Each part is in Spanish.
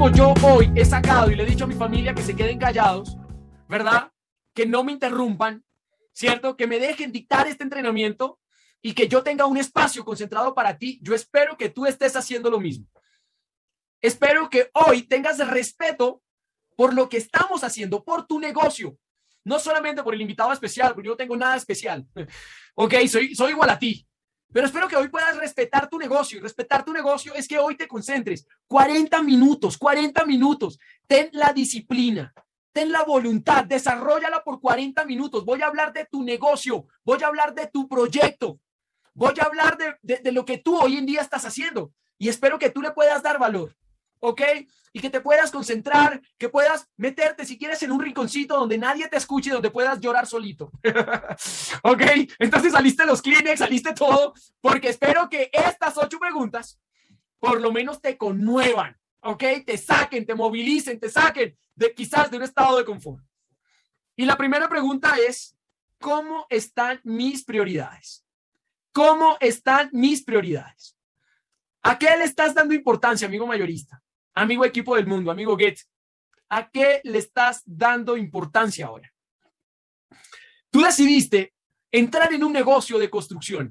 como yo hoy he sacado y le he dicho a mi familia que se queden callados, ¿verdad? Que no me interrumpan, ¿cierto? Que me dejen dictar este entrenamiento y que yo tenga un espacio concentrado para ti. Yo espero que tú estés haciendo lo mismo. Espero que hoy tengas respeto por lo que estamos haciendo, por tu negocio. No solamente por el invitado especial, porque yo no tengo nada especial. Ok, soy igual a ti. Pero espero que hoy puedas respetar tu negocio. Respetar tu negocio es que hoy te concentres 40 minutos. Ten la disciplina, ten la voluntad, desarróllala por 40 minutos. Voy a hablar de tu negocio, voy a hablar de tu proyecto, voy a hablar de lo que tú hoy en día estás haciendo. Y espero que tú le puedas dar valor. ¿Ok? Y que te puedas concentrar, que puedas meterte, si quieres, en un rinconcito donde nadie te escuche, donde puedas llorar solito. ¿Ok? Entonces saliste los Kleenex, saliste todo, porque espero que estas 8 preguntas por lo menos te conmuevan, ¿ok? Te saquen, te movilicen, te saquen quizás de un estado de confort. Y la primera pregunta es, ¿cómo están mis prioridades? ¿Cómo están mis prioridades? ¿A qué le estás dando importancia, amigo mayorista? Amigo equipo del mundo, amigo Get, ¿a qué le estás dando importancia ahora? Tú decidiste entrar en un negocio de construcción,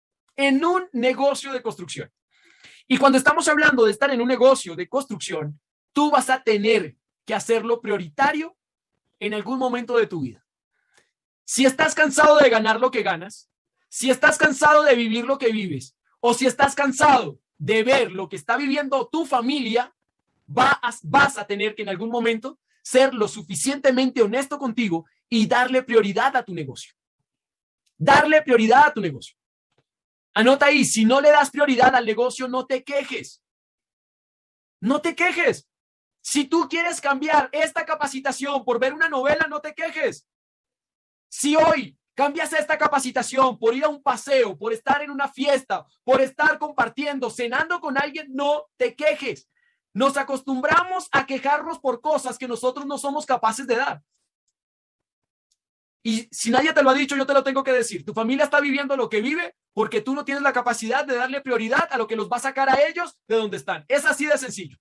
Y cuando estamos hablando de estar en un negocio de construcción, tú vas a tener que hacerlo prioritario en algún momento de tu vida. Si estás cansado de ganar lo que ganas, si estás cansado de vivir lo que vives, o si estás cansado de ver lo que está viviendo tu familia, vas a tener que en algún momento ser lo suficientemente honesto contigo y darle prioridad a tu negocio. Darle prioridad a tu negocio. Anota ahí, si no le das prioridad al negocio, no te quejes. No te quejes. Si tú quieres cambiar esta capacitación por ver una novela, no te quejes. Si hoy cambias esta capacitación por ir a un paseo, por estar en una fiesta, por estar compartiendo, cenando con alguien, no te quejes. Nos acostumbramos a quejarnos por cosas que nosotros no somos capaces de dar. Y si nadie te lo ha dicho, yo te lo tengo que decir. Tu familia está viviendo lo que vive porque tú no tienes la capacidad de darle prioridad a lo que los va a sacar a ellos de donde están. Es así de sencillo.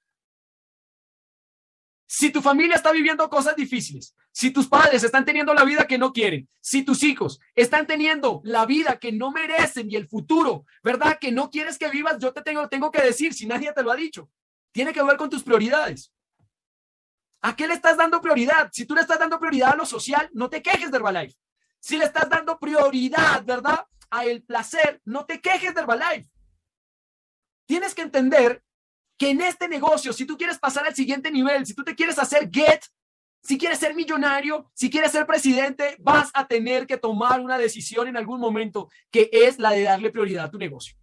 Si tu familia está viviendo cosas difíciles, si tus padres están teniendo la vida que no quieren, si tus hijos están teniendo la vida que no merecen y el futuro, ¿verdad? Que no quieres que vivas, yo te tengo que decir, si nadie te lo ha dicho. Tiene que ver con tus prioridades. ¿A qué le estás dando prioridad? Si tú le estás dando prioridad a lo social, no te quejes de Herbalife. Si le estás dando prioridad, ¿verdad? A el placer, no te quejes de Herbalife. Tienes que entender que en este negocio, si tú quieres pasar al siguiente nivel, si tú te quieres hacer Get, si quieres ser millonario, si quieres ser presidente, vas a tener que tomar una decisión en algún momento que es la de darle prioridad a tu negocio.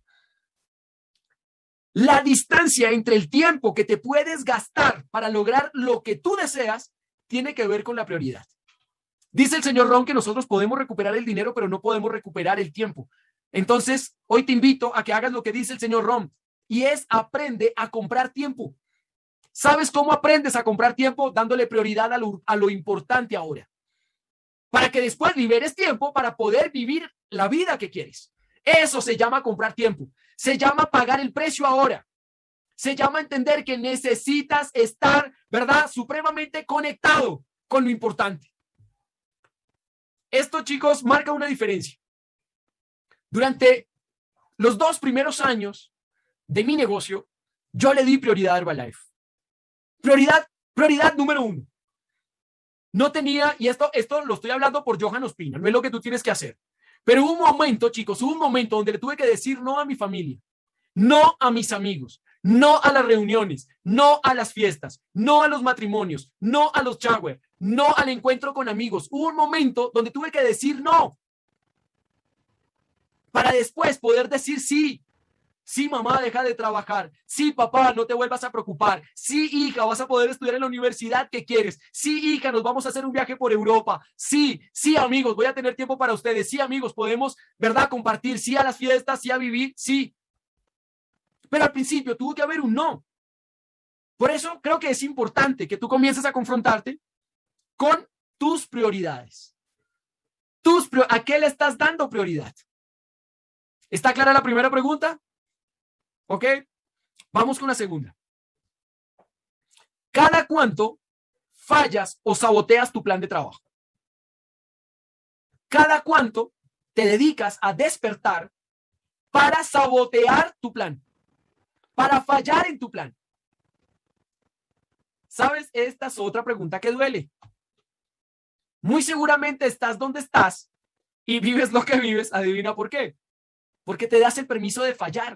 La distancia entre el tiempo que te puedes gastar para lograr lo que tú deseas tiene que ver con la prioridad. Dice el señor Ron que nosotros podemos recuperar el dinero, pero no podemos recuperar el tiempo. Entonces, hoy te invito a que hagas lo que dice el señor Ron y es aprende a comprar tiempo. ¿Sabes cómo aprendes a comprar tiempo? Dándole prioridad a lo importante ahora. Para que después liberes tiempo para poder vivir la vida que quieres. Eso se llama comprar tiempo. Se llama pagar el precio ahora. Se llama entender que necesitas estar, ¿verdad? Supremamente conectado con lo importante. Esto, chicos, marca una diferencia. Durante los 2 primeros años de mi negocio, yo le di prioridad a Herbalife. Prioridad número 1. No tenía, y esto lo estoy hablando por Johan Ospina, no es lo que tú tienes que hacer. Pero hubo un momento, chicos, donde le tuve que decir no a mi familia, no a mis amigos, no a las reuniones, no a las fiestas, no a los matrimonios, no a los shower, no al encuentro con amigos. Hubo un momento donde tuve que decir no para después poder decir sí. Sí, mamá, deja de trabajar. Sí, papá, no te vuelvas a preocupar. Sí, hija, vas a poder estudiar en la universidad que quieres. Sí, hija, nos vamos a hacer un viaje por Europa. Sí, amigos, voy a tener tiempo para ustedes. Sí, amigos, podemos, ¿verdad? Compartir. Sí a las fiestas, sí a vivir, sí. Pero al principio tuvo que haber un no. Por eso creo que es importante que tú comiences a confrontarte con tus prioridades. ¿A qué le estás dando prioridad? ¿Está clara la primera pregunta? ¿Ok? Vamos con la segunda. ¿Cada cuánto fallas o saboteas tu plan de trabajo? ¿Cada cuánto te dedicas a despertar para sabotear tu plan? Para fallar en tu plan. ¿Sabes? Esta es otra pregunta que duele. Muy seguramente estás donde estás y vives lo que vives. Adivina por qué. Porque te das el permiso de fallar.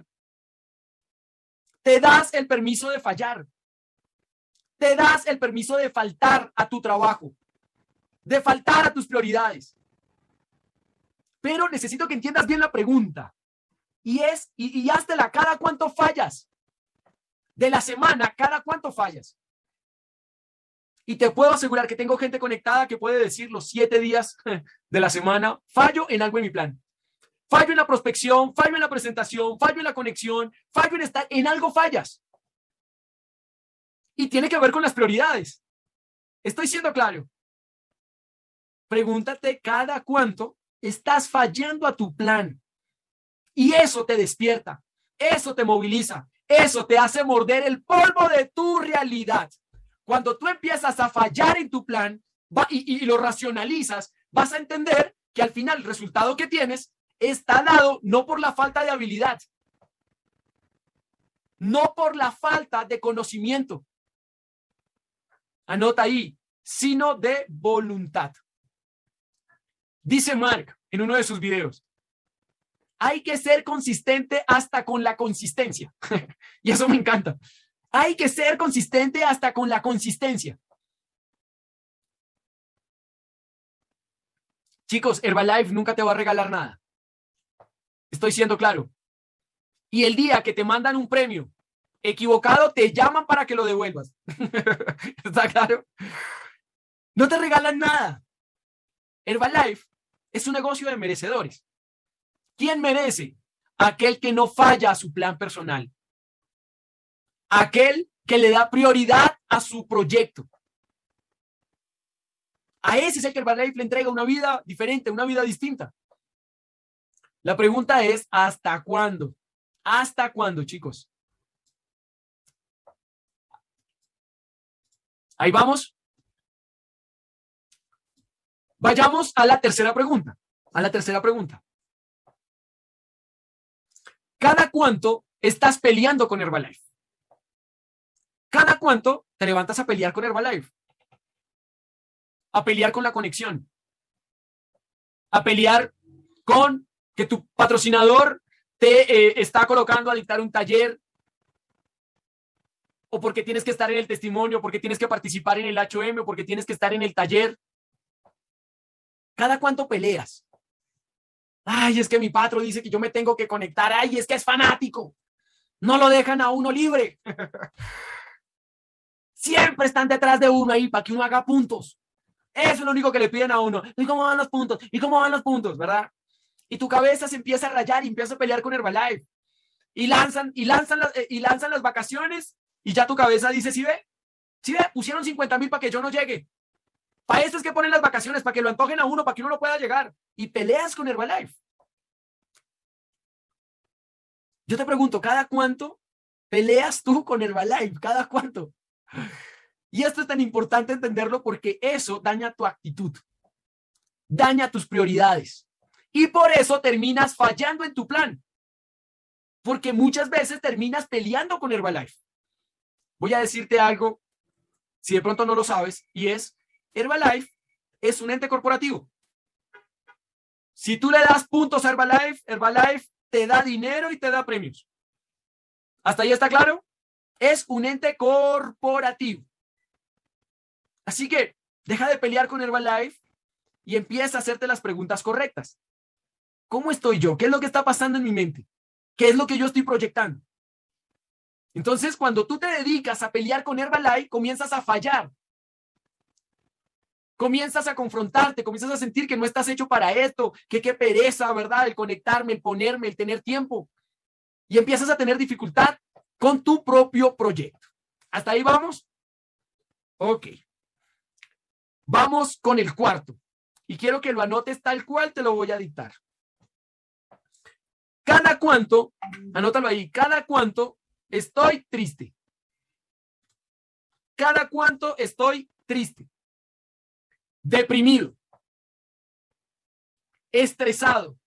Te das el permiso de fallar. Te das el permiso de faltar a tu trabajo, de faltar a tus prioridades. Pero necesito que entiendas bien la pregunta. Y háztela, ¿cada cuánto fallas? De la semana, ¿cada cuánto fallas? Y te puedo asegurar que tengo gente conectada que puede decir los 7 días de la semana, fallo en algo en mi plan. Fallo en la prospección, fallo en la presentación, fallo en la conexión, fallo en estar, en algo fallas. Y tiene que ver con las prioridades. Estoy siendo claro. Pregúntate cada cuánto estás fallando a tu plan. Y eso te despierta, eso te moviliza, eso te hace morder el polvo de tu realidad. Cuando tú empiezas a fallar en tu plan y lo racionalizas, vas a entender que al final el resultado que tienes está dado no por la falta de habilidad, no por la falta de conocimiento. Anota ahí, sino de voluntad. Dice Mark en uno de sus videos, hay que ser consistente hasta con la consistencia. Y eso me encanta. Hay que ser consistente hasta con la consistencia. Chicos, Herbalife nunca te va a regalar nada. Estoy siendo claro. Y el día que te mandan un premio equivocado, te llaman para que lo devuelvas. ¿Está claro? No te regalan nada. Herbalife es un negocio de merecedores. ¿Quién merece? Aquel que no falla a su plan personal. Aquel que le da prioridad a su proyecto. A ese es el que Herbalife le entrega una vida diferente, una vida distinta. La pregunta es, ¿hasta cuándo? ¿Hasta cuándo, chicos? Ahí vamos. Vayamos a la tercera pregunta. ¿Cada cuánto estás peleando con Herbalife? ¿Cada cuánto te levantas a pelear con Herbalife? A pelear con la conexión. A pelear con que tu patrocinador te está colocando a dictar un taller, o porque tienes que estar en el testimonio, porque tienes que participar en el HM, o porque tienes que estar en el taller. ¿Cada cuánto peleas? Ay, es que mi patro dice que yo me tengo que conectar. Ay, es que es fanático. No lo dejan a uno libre. Siempre están detrás de uno ahí para que uno haga puntos. Eso es lo único que le piden a uno. ¿Y cómo van los puntos? ¿Y cómo van los puntos? ¿Verdad? Y tu cabeza se empieza a rayar y empieza a pelear con Herbalife. Y lanzan las vacaciones y ya tu cabeza dice, ¿sí ve? ¿Sí ve? Pusieron 50,000 para que yo no llegue. Para eso es que ponen las vacaciones, para que lo antojen a uno, para que uno no pueda llegar. Y peleas con Herbalife. Yo te pregunto, ¿cada cuánto peleas tú con Herbalife? ¿Cada cuánto? Y esto es tan importante entenderlo porque eso daña tu actitud, daña tus prioridades. Y por eso terminas fallando en tu plan. Porque muchas veces terminas peleando con Herbalife. Voy a decirte algo, si de pronto no lo sabes, y es, Herbalife es un ente corporativo. Si tú le das puntos a Herbalife, Herbalife te da dinero y te da premios. ¿Hasta ahí está claro? Es un ente corporativo. Así que deja de pelear con Herbalife y empieza a hacerte las preguntas correctas. ¿Cómo estoy yo? ¿Qué es lo que está pasando en mi mente? ¿Qué es lo que yo estoy proyectando? Entonces, cuando tú te dedicas a pelear con Herbalife, comienzas a fallar. Comienzas a confrontarte, comienzas a sentir que no estás hecho para esto, que qué pereza, ¿verdad? El conectarme, el ponerme, el tener tiempo. Y empiezas a tener dificultad con tu propio proyecto. ¿Hasta ahí vamos? Ok. Vamos con el cuarto. Y quiero que lo anotes tal cual te lo voy a dictar. ¿Cada cuánto, anótalo ahí, cada cuánto estoy triste? ¿Cada cuánto estoy triste, deprimido, estresado,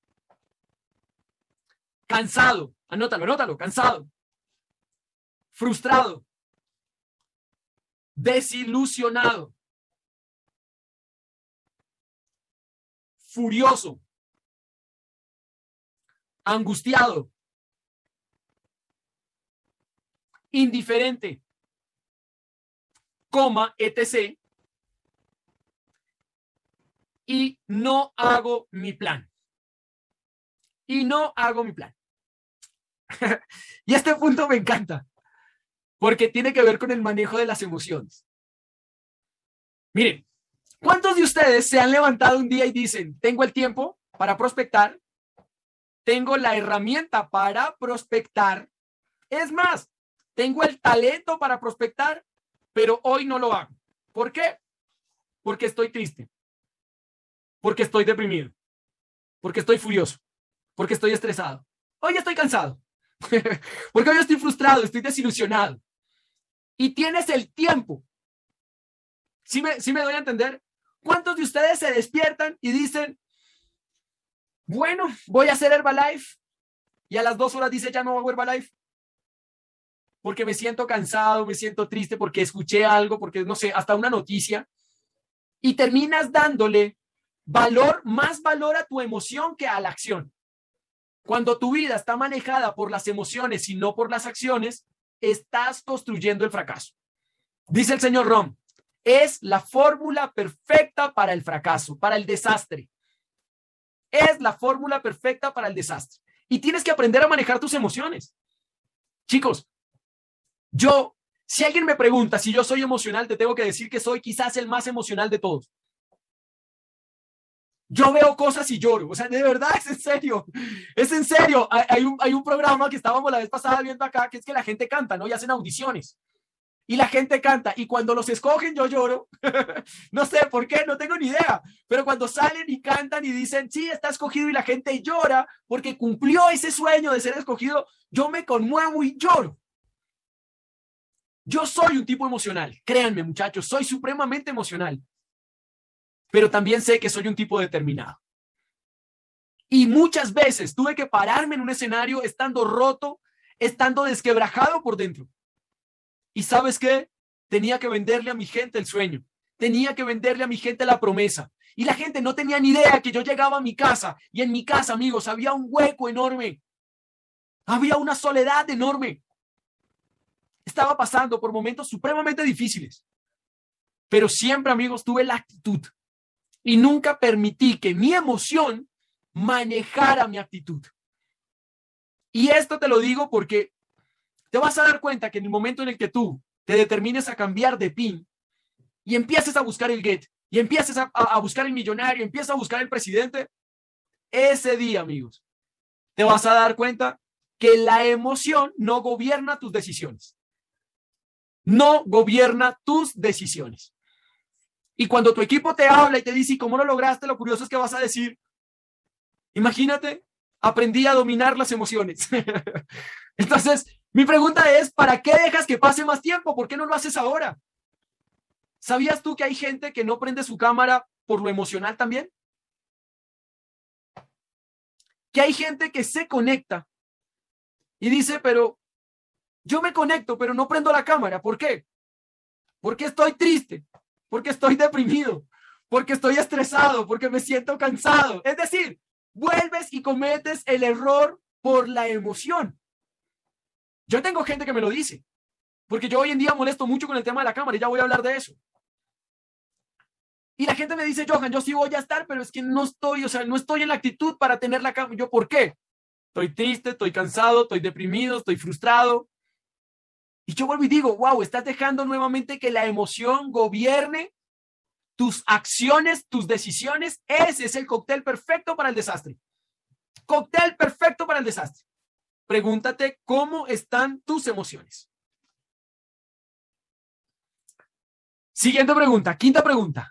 cansado? Anótalo, anótalo, cansado, frustrado, desilusionado, furioso, angustiado, indiferente, coma, etc. Y no hago mi plan. Y no hago mi plan. Y este punto me encanta, porque tiene que ver con el manejo de las emociones. Miren, ¿cuántos de ustedes se han levantado un día y dicen, tengo el tiempo para prospectar, tengo la herramienta para prospectar, es más, tengo el talento para prospectar, pero hoy no lo hago? ¿Por qué? Porque estoy triste, porque estoy deprimido, porque estoy furioso, porque estoy estresado, hoy estoy cansado, porque hoy estoy frustrado, estoy desilusionado. Y tienes el tiempo. ¿Sí me doy a entender? ¿Cuántos de ustedes se despiertan y dicen, bueno, voy a hacer Herbalife, y a las 2 horas dice, ya no hago Herbalife porque me siento cansado, me siento triste, porque escuché algo, porque no sé, hasta una noticia, y terminas dándole más valor a tu emoción que a la acción? Cuando tu vida está manejada por las emociones y no por las acciones, estás construyendo el fracaso. Dice el señor Rom, es la fórmula perfecta para el fracaso, para el desastre. Es la fórmula perfecta para el desastre. Y tienes que aprender a manejar tus emociones. Chicos, si alguien me pregunta si yo soy emocional, te tengo que decir que soy quizás el más emocional de todos. Yo veo cosas y lloro, o sea, de verdad, es en serio, es en serio. Hay un programa que estábamos la vez pasada viendo acá, que es que la gente canta, ¿no? Y hacen audiciones. Y la gente canta, y cuando los escogen yo lloro. No sé por qué, no tengo ni idea, pero cuando salen y cantan y dicen, sí, está escogido, y la gente llora porque cumplió ese sueño de ser escogido, yo me conmuevo y lloro. Yo soy un tipo emocional, créanme, muchachos, soy supremamente emocional, pero también sé que soy un tipo determinado. Y muchas veces tuve que pararme en un escenario estando roto, estando desquebrajado por dentro. ¿Y sabes qué? Tenía que venderle a mi gente el sueño. Tenía que venderle a mi gente la promesa. Y la gente no tenía ni idea que yo llegaba a mi casa. Y en mi casa, amigos, había un hueco enorme. Había una soledad enorme. Estaba pasando por momentos supremamente difíciles. Pero siempre, amigos, tuve la actitud. Y nunca permití que mi emoción manejara mi actitud. Y esto te lo digo porque te vas a dar cuenta que en el momento en el que tú te determines a cambiar de PIN y empieces a buscar el get, y empieces a buscar el millonario, empiezas a buscar el presidente, ese día, amigos, te vas a dar cuenta que la emoción no gobierna tus decisiones. No gobierna tus decisiones. Y cuando tu equipo te habla y te dice, ¿y cómo lo lograste? Lo curioso es que vas a decir, imagínate, aprendí a dominar las emociones. Entonces, mi pregunta es, ¿para qué dejas que pase más tiempo? ¿Por qué no lo haces ahora? ¿Sabías tú que hay gente que no prende su cámara por lo emocional también? Que hay gente que se conecta y dice, pero yo me conecto, pero no prendo la cámara. ¿Por qué? Porque estoy triste, porque estoy deprimido, porque estoy estresado, porque me siento cansado. Es decir, vuelves y cometes el error por la emoción. Yo tengo gente que me lo dice, porque yo hoy en día molesto mucho con el tema de la cámara y ya voy a hablar de eso. Y la gente me dice, Johan, yo sí voy a estar, pero es que no estoy, o sea, no estoy en la actitud para tener la cámara. Yo, ¿por qué? Estoy triste, estoy cansado, estoy deprimido, estoy frustrado. Y yo vuelvo y digo, wow, estás dejando nuevamente que la emoción gobierne tus acciones, tus decisiones. Ese es el cóctel perfecto para el desastre. Cóctel perfecto para el desastre. Pregúntate cómo están tus emociones. Siguiente pregunta, quinta pregunta.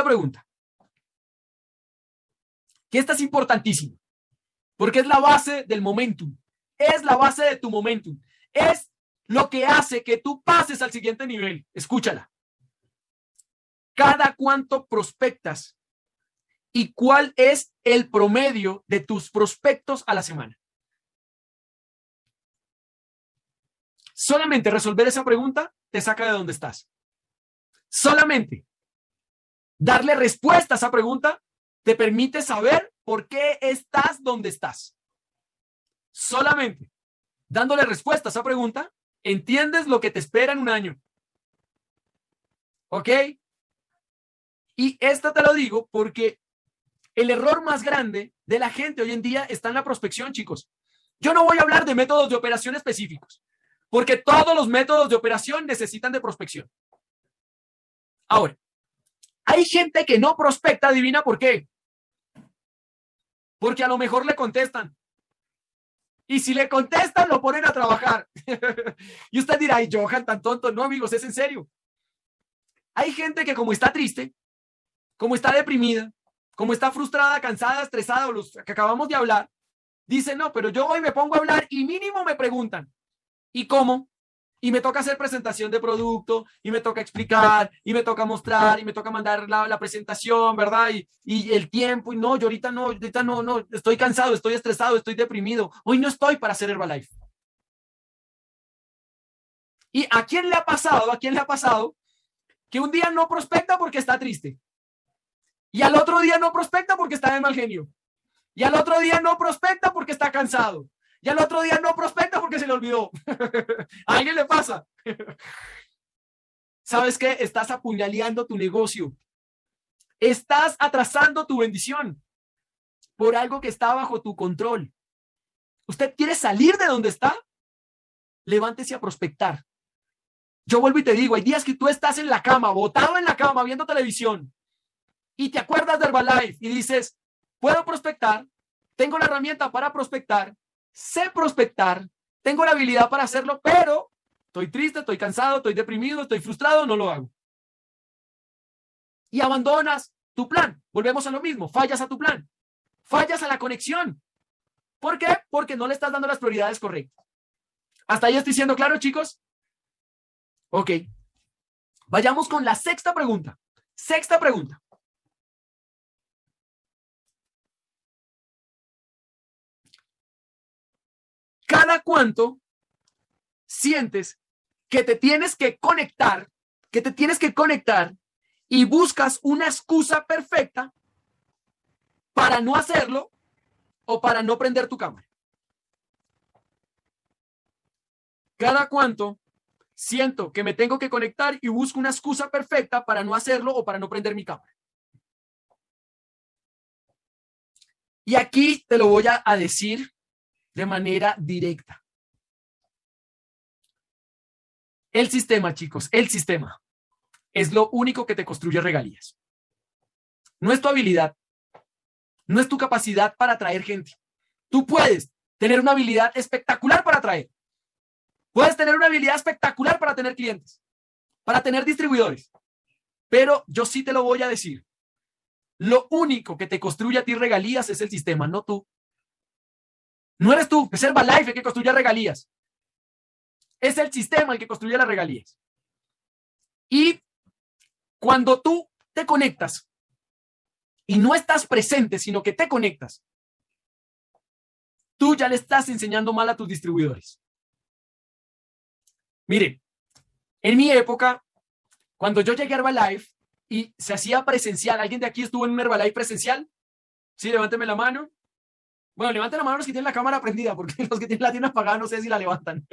Que esta es importantísima, porque es la base del momentum. Es la base de tu momentum. Es lo que hace que tú pases al siguiente nivel. Escúchala. ¿Cada cuánto prospectas? ¿Y cuál es el promedio de tus prospectos a la semana? Solamente resolver esa pregunta te saca de donde estás. Solamente darle respuesta a esa pregunta te permite saber por qué estás donde estás. Solamente dándole respuesta a esa pregunta, entiendes lo que te espera en un año. ¿Ok? Y esta te lo digo porque el error más grande de la gente hoy en día está en la prospección, chicos. Yo no voy a hablar de métodos de operación específicos, porque todos los métodos de operación necesitan de prospección. Ahora, hay gente que no prospecta, adivina por qué. Porque a lo mejor le contestan. Y si le contestan, lo ponen a trabajar. Y usted dirá, ay, Johan, tan tonto. No, amigos, es en serio. Hay gente que como está triste, como está deprimida, como está frustrada, cansada, estresada, o los que acabamos de hablar, dice, no, pero yo hoy me pongo a hablar y mínimo me preguntan, ¿y cómo? Y me toca hacer presentación de producto, y me toca explicar, y me toca mostrar, y me toca mandar la presentación, ¿verdad? Y el tiempo, y no, yo ahorita no, estoy cansado, estoy estresado, estoy deprimido. Hoy no estoy para hacer Herbalife. ¿Y a quién le ha pasado? ¿A quién le ha pasado que un día no prospecta porque está triste? Y al otro día no prospecta porque está de mal genio. Y al otro día no prospecta porque está cansado. Y al otro día no prospecta porque se le olvidó. ¿A alguien le pasa? ¿Sabes qué? Estás apuñaleando tu negocio. Estás atrasando tu bendición por algo que está bajo tu control. ¿Usted quiere salir de donde está? Levántese a prospectar. Yo vuelvo y te digo, hay días que tú estás en la cama, botado en la cama, viendo televisión, y te acuerdas de Herbalife y dices, puedo prospectar, tengo la herramienta para prospectar, sé prospectar, tengo la habilidad para hacerlo, pero estoy triste, estoy cansado, estoy deprimido, estoy frustrado, no lo hago. Y abandonas tu plan. Volvemos a lo mismo, fallas a tu plan, fallas a la conexión. ¿Por qué? Porque no le estás dando las prioridades correctas. ¿Hasta ahí estoy siendo claro, chicos? Ok. Vayamos con la sexta pregunta. Sexta pregunta. ¿Cada cuánto sientes que te tienes que conectar, y buscas una excusa perfecta para no hacerlo o para no prender tu cámara? ¿Cada cuánto siento que me tengo que conectar y busco una excusa perfecta para no hacerlo o para no prender mi cámara? Y aquí te lo voy a decir de manera directa. El sistema, chicos, el sistema es lo único que te construye regalías. No es tu habilidad, no es tu capacidad para atraer gente. Tú puedes tener una habilidad espectacular para atraer. Puedes tener una habilidad espectacular para tener clientes, para tener distribuidores. Pero yo sí te lo voy a decir. Lo único que te construye a ti regalías es el sistema, no tú. No eres tú, es Herbalife el que construye regalías. Es el sistema el que construye las regalías. Y cuando tú te conectas y no estás presente, sino que te conectas, tú ya le estás enseñando mal a tus distribuidores. Mire, en mi época, cuando yo llegué a Herbalife y se hacía presencial, ¿alguien de aquí estuvo en un Herbalife presencial? Sí, levánteme la mano. Bueno, levanten la mano los que tienen la cámara prendida, porque los que tienen la tienda apagada no sé si la levantan.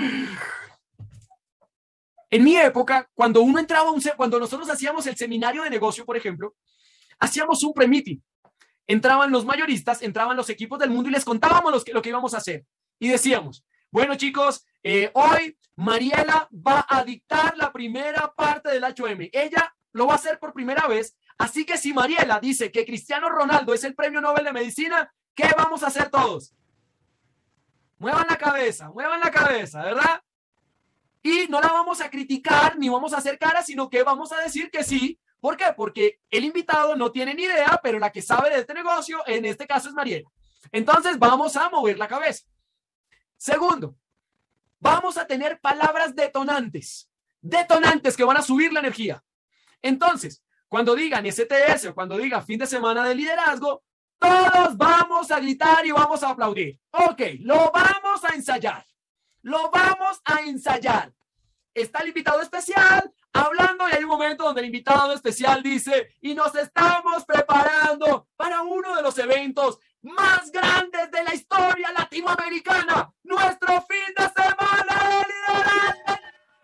En mi época, cuando uno entraba, cuando nosotros hacíamos el seminario de negocio, por ejemplo, hacíamos un pre-meeting. Entraban los mayoristas, entraban los equipos del mundo y les contábamos lo que íbamos a hacer. Y decíamos, bueno, chicos, hoy Mariela va a dictar la primera parte del HM. Ella lo va a hacer por primera vez. Así que si Mariela dice que Cristiano Ronaldo es el premio Nobel de Medicina, ¿qué vamos a hacer todos? Muevan la cabeza, ¿verdad? Y no la vamos a criticar ni vamos a hacer cara, sino que vamos a decir que sí. ¿Por qué? Porque el invitado no tiene ni idea, pero la que sabe de este negocio, en este caso es Mariela. Entonces vamos a mover la cabeza. Segundo, vamos a tener palabras detonantes, detonantes que van a subir la energía. Entonces, cuando digan STS o cuando digan fin de semana de liderazgo, todos vamos a gritar y vamos a aplaudir. Ok, lo vamos a ensayar. Lo vamos a ensayar. Está el invitado especial hablando y hay un momento donde el invitado especial dice, y nos estamos preparando para uno de los eventos más grandes de la historia latinoamericana, nuestro fin de semana de liderazgo.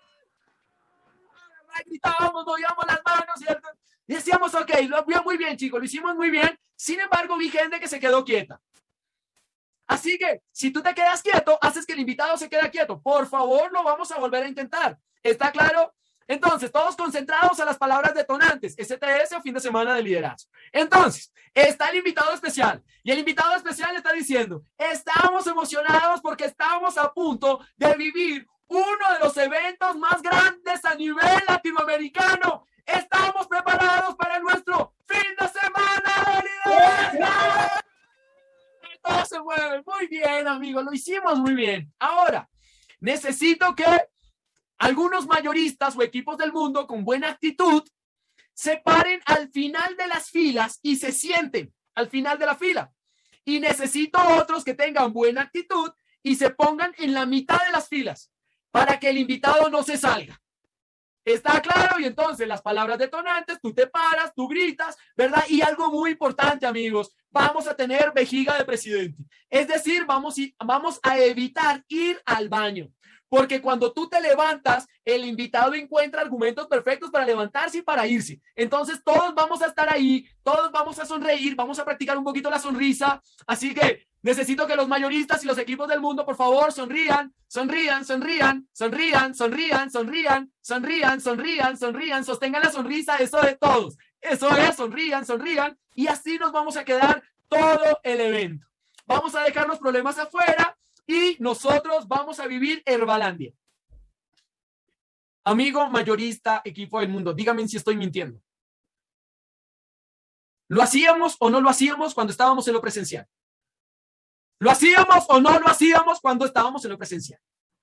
Gritábamos, movíamos las manos y decíamos, ok, lo vio muy bien, chicos, lo hicimos muy bien. Sin embargo, vi gente que se quedó quieta. Así que, si tú te quedas quieto, haces que el invitado se quede quieto. Por favor, lo vamos a volver a intentar. ¿Está claro? Entonces, todos concentrados a las palabras detonantes, STS o fin de semana de liderazgo. Entonces, está el invitado especial y el invitado especial está diciendo, estamos emocionados porque estamos a punto de vivir uno de los eventos más grandes a nivel latinoamericano. Estamos preparados para nuestro fin de semana de liderazgo. Todos se mueven. Muy bien, amigos, lo hicimos muy bien. Ahora, necesito que algunos mayoristas o equipos del mundo con buena actitud se paren al final de las filas y se sienten al final de la fila. Y necesito otros que tengan buena actitud y se pongan en la mitad de las filas para que el invitado no se salga. ¿Está claro? Y entonces las palabras detonantes, tú te paras, tú gritas, ¿verdad? Y algo muy importante, amigos, vamos a tener vejiga de presidente. Es decir, vamos a evitar ir al baño. Porque cuando tú te levantas, el invitado encuentra argumentos perfectos para levantarse y para irse. Entonces todos vamos a estar ahí, todos vamos a sonreír, vamos a practicar un poquito la sonrisa. Así que necesito que los mayoristas y los equipos del mundo, por favor, sonrían, sonrían, sonrían, sonrían, sonrían, sonrían, sonrían, sonrían, sonrían, sostengan la sonrisa, eso de todos. Eso es, sonrían, sonrían, y así nos vamos a quedar todo el evento. Vamos a dejar los problemas afuera y nosotros vamos a vivir Herbalandia. Amigo mayorista, equipo del mundo, dígame si estoy mintiendo. ¿Lo hacíamos o no lo hacíamos cuando estábamos en lo presencial? ¿Lo hacíamos o no lo hacíamos cuando estábamos en lo presencial?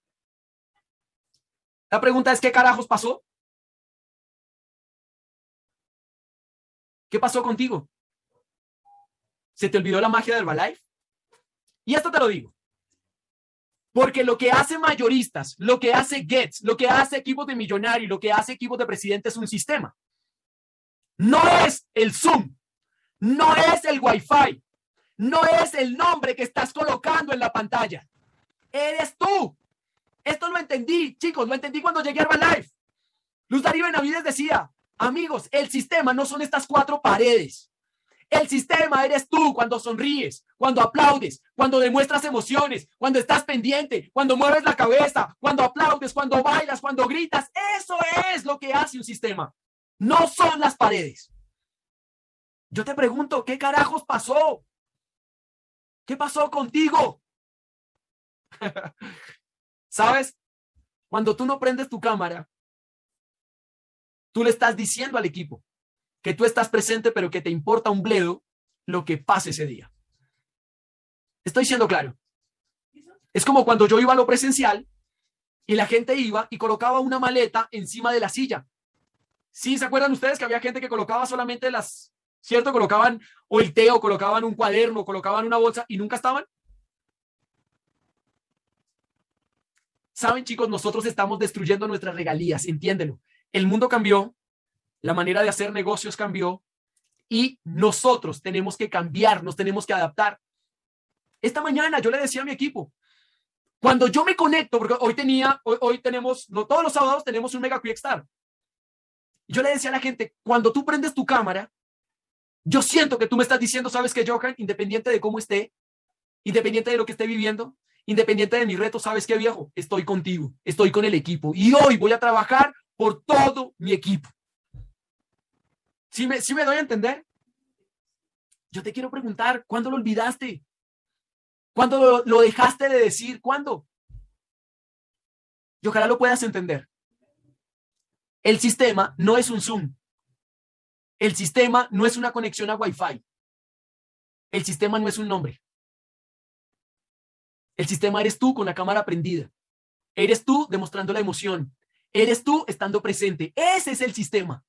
La pregunta es, ¿qué carajos pasó? ¿Qué pasó contigo? ¿Se te olvidó la magia del Herbalife? Y esto te lo digo. Porque lo que hace mayoristas, lo que hace Gets, lo que hace equipos de millonarios, lo que hace equipos de presidentes es un sistema. No es el Zoom, no es el Wi-Fi, no es el nombre que estás colocando en la pantalla. Eres tú. Esto lo entendí, chicos, lo entendí cuando llegué a Herbalife. Luz Darío Benavides decía, amigos, el sistema no son estas 4 paredes. El sistema eres tú cuando sonríes, cuando aplaudes, cuando demuestras emociones, cuando estás pendiente, cuando mueves la cabeza, cuando aplaudes, cuando bailas, cuando gritas. Eso es lo que hace un sistema. No son las paredes. Yo te pregunto, ¿qué carajos pasó? ¿Qué pasó contigo? ¿Sabes? Cuando tú no prendes tu cámara, tú le estás diciendo al equipo que tú estás presente, pero que te importa un bledo lo que pase ese día. Estoy siendo claro. Es como cuando yo iba a lo presencial y la gente iba y colocaba una maleta encima de la silla. ¿Sí se acuerdan ustedes que había gente que colocaba solamente las, cierto? Colocaban o el té, o colocaban un cuaderno, colocaban una bolsa y nunca estaban. Saben, chicos, nosotros estamos destruyendo nuestras regalías, entiéndelo. El mundo cambió, la manera de hacer negocios cambió y nosotros tenemos que cambiar, nos tenemos que adaptar. Esta mañana yo le decía a mi equipo, cuando yo me conecto, porque hoy tenemos, no todos los sábados tenemos un Mega Quick Start. Yo le decía a la gente, cuando tú prendes tu cámara, yo siento que tú me estás diciendo, ¿sabes qué, Johan? Independiente de cómo esté, independiente de lo que esté viviendo, independiente de mi reto, ¿sabes qué, viejo? Estoy contigo, estoy con el equipo y hoy voy a trabajar por todo mi equipo. ¿Sí me doy a entender? Yo te quiero preguntar, ¿cuándo lo olvidaste? ¿Cuándo lo dejaste de decir? ¿Cuándo? Y ojalá lo puedas entender. El sistema no es un Zoom. El sistema no es una conexión a Wi-Fi. El sistema no es un nombre. El sistema eres tú con la cámara prendida. Eres tú demostrando la emoción. Eres tú estando presente. Ese es el sistema.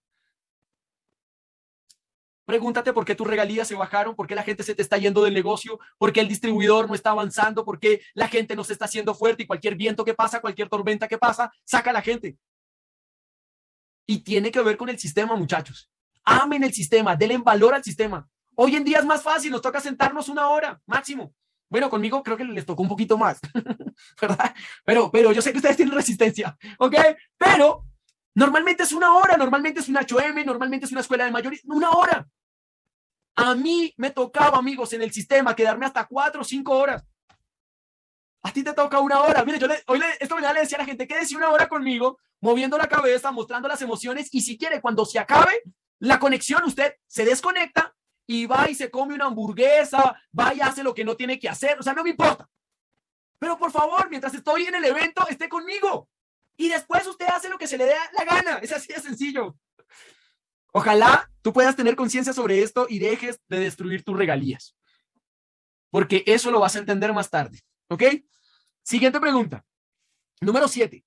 Pregúntate por qué tus regalías se bajaron, por qué la gente se te está yendo del negocio, por qué el distribuidor no está avanzando, por qué la gente no se está haciendo fuerte y cualquier viento que pasa, cualquier tormenta que pasa, saca a la gente. Y tiene que ver con el sistema, muchachos. Amen el sistema, denle valor al sistema. Hoy en día es más fácil, nos toca sentarnos 1 hora máximo. Bueno, conmigo creo que les tocó un poquito más, ¿verdad? Pero yo sé que ustedes tienen resistencia, ¿ok? Pero normalmente es 1 hora, normalmente es una HM, normalmente es una escuela de mayores, 1 hora. A mí me tocaba, amigos, en el sistema quedarme hasta 4 o 5 horas. A ti te toca 1 hora. Mire, esta mañana le decía a la gente, quédese 1 hora conmigo, moviendo la cabeza, mostrando las emociones, y si quiere, cuando se acabe la conexión, usted se desconecta y va y se come una hamburguesa, va y hace lo que no tiene que hacer. O sea, no me importa. Pero por favor, mientras estoy en el evento, esté conmigo. Y después usted hace lo que se le dé la gana. Es así de sencillo. Ojalá tú puedas tener conciencia sobre esto y dejes de destruir tus regalías. Porque eso lo vas a entender más tarde. ¿Ok? Siguiente pregunta. Número 7.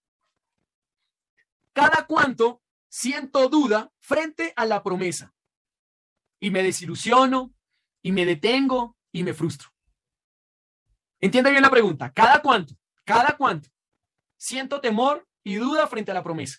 ¿Cada cuánto siento duda frente a la promesa? Y me desilusiono, y me detengo, y me frustro. Entiende bien la pregunta. ¿Cada cuánto siento temor y duda frente a la promesa?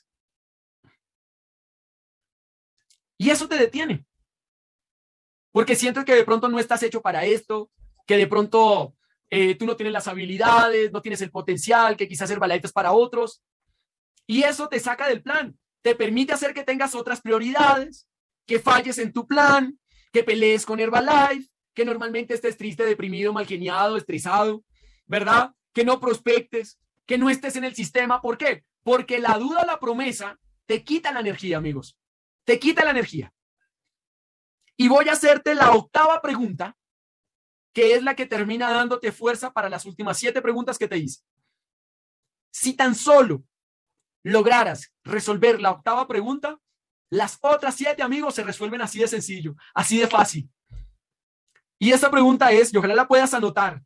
Y eso te detiene. Porque sientes que de pronto no estás hecho para esto, que de pronto tú no tienes las habilidades, no tienes el potencial, que quizás Herbalife es para otros. Y eso te saca del plan. Te permite hacer que tengas otras prioridades, que falles en tu plan, que pelees con Herbalife, que normalmente estés triste, deprimido, malgeniado, estresado, ¿verdad? Que no prospectes, que no estés en el sistema. ¿Por qué? Porque la duda o la promesa te quita la energía, amigos. Te quita la energía. Y voy a hacerte la 8ª pregunta, que es la que termina dándote fuerza para las últimas 7 preguntas que te hice. Si tan solo lograras resolver la 8ª pregunta, las otras 7, amigos, se resuelven así de sencillo, así de fácil. Y esa pregunta es, y ojalá la puedas anotar: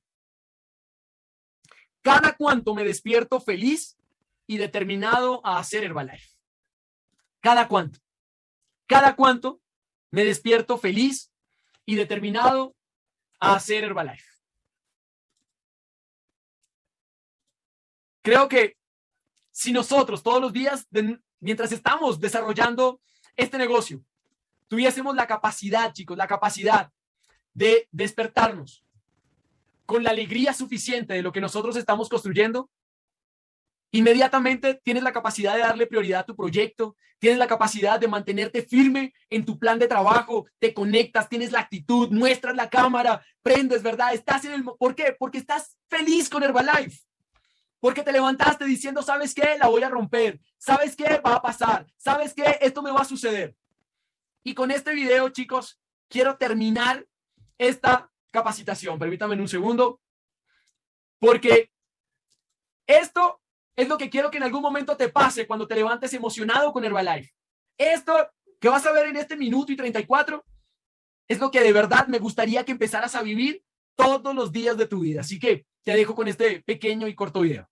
¿cada cuánto me despierto feliz y determinado a hacer Herbalife? ¿Cada cuánto? ¿Cada cuánto me despierto feliz y determinado a hacer Herbalife? Creo que si nosotros todos los días, mientras estamos desarrollando este negocio, tuviésemos la capacidad, chicos, la capacidad de despertarnos con la alegría suficiente de lo que nosotros estamos construyendo, inmediatamente tienes la capacidad de darle prioridad a tu proyecto, tienes la capacidad de mantenerte firme en tu plan de trabajo, te conectas, tienes la actitud, muestras la cámara, prendes, ¿verdad? Estás en el... ¿Por qué? Porque estás feliz con Herbalife. Porque te levantaste diciendo, ¿sabes qué? La voy a romper. ¿Sabes qué? Va a pasar. ¿Sabes qué? Esto me va a suceder. Y con este video, chicos, quiero terminar esta capacitación. Permítanme un segundo. Porque esto es lo que quiero que en algún momento te pase cuando te levantes emocionado con Herbalife. Esto que vas a ver en este minuto y 34 es lo que de verdad me gustaría que empezaras a vivir todos los días de tu vida. Así que te dejo con este pequeño y corto video.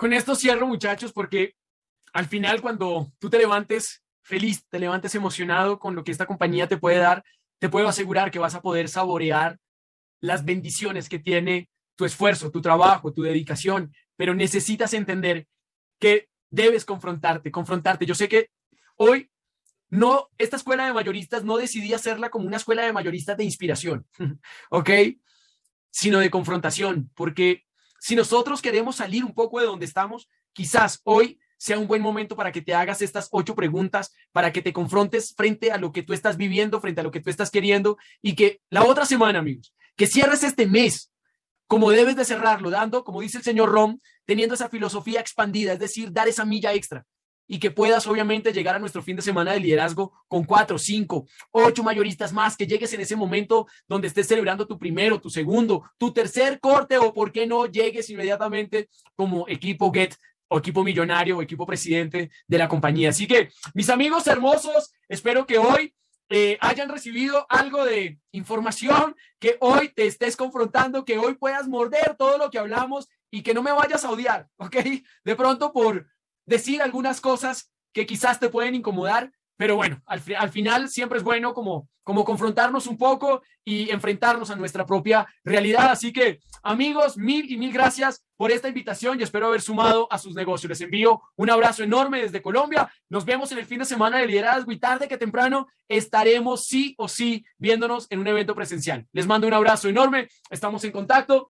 con esto cierro, muchachos, porque al final cuando tú te levantes feliz, te levantes emocionado con lo que esta compañía te puede dar, te puedo asegurar que vas a poder saborear las bendiciones que tiene tu esfuerzo, tu trabajo, tu dedicación, pero necesitas entender que debes confrontarte. Yo sé que hoy no, esta escuela de mayoristas no decidí hacerla como una escuela de mayoristas de inspiración, ¿ok? Sino de confrontación, porque si nosotros queremos salir un poco de donde estamos, quizás hoy sea un buen momento para que te hagas estas 8 preguntas, para que te confrontes frente a lo que tú estás viviendo, frente a lo que tú estás queriendo, y que la otra semana, amigos, que cierres este mes como debes de cerrarlo, dando, como dice el señor Rom, teniendo esa filosofía expandida, es decir, dar esa milla extra y que puedas obviamente llegar a nuestro fin de semana de liderazgo con 4, 5, 8 mayoristas más, que llegues en ese momento donde estés celebrando tu primero, tu segundo, tu tercer corte o por qué no llegues inmediatamente como equipo Get o equipo millonario o equipo presidente de la compañía. Así que mis amigos hermosos, espero que hoy hayan recibido algo de información, que hoy te estés confrontando, que hoy puedas morder todo lo que hablamos y que no me vayas a odiar, ¿ok? De pronto por decir algunas cosas que quizás te pueden incomodar, pero bueno, al final siempre es bueno como confrontarnos un poco y enfrentarnos a nuestra propia realidad. Así que, amigos, mil y mil gracias por esta invitación y espero haber sumado a sus negocios. Les envío un abrazo enorme desde Colombia. Nos vemos en el fin de semana de liderazgo y tarde que temprano estaremos sí o sí viéndonos en un evento presencial. Les mando un abrazo enorme. Estamos en contacto.